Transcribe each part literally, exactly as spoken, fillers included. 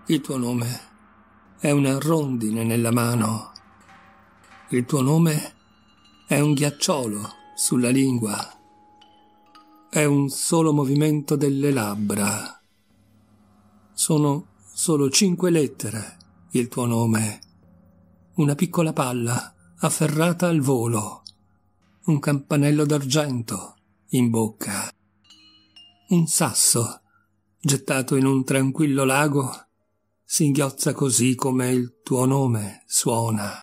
Il tuo nome è una rondine nella mano. Il tuo nome è un ghiacciolo sulla lingua. È un solo movimento delle labbra. Sono solo cinque lettere, il tuo nome. Una piccola palla afferrata al volo. Un campanello d'argento in bocca. Un sasso gettato in un tranquillo lago singhiozza così come il tuo nome suona.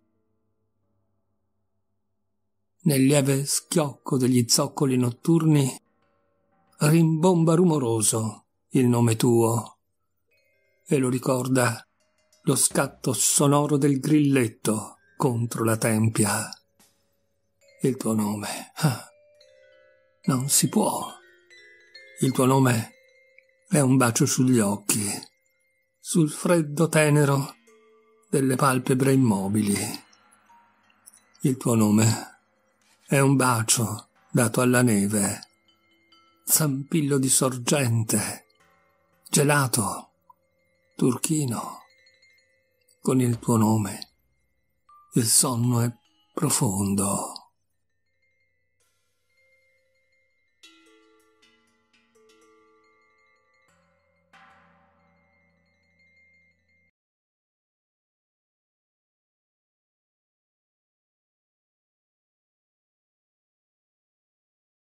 Nel lieve schiocco degli zoccoli notturni rimbomba rumoroso il nome tuo e lo ricorda lo scatto sonoro del grilletto contro la tempia. Il tuo nome, ah, non si può. Il tuo nome è un bacio sugli occhi, sul freddo tenero delle palpebre immobili. Il tuo nome è un bacio dato alla neve, zampillo di sorgente, gelato, turchino. Con il tuo nome il sonno è profondo.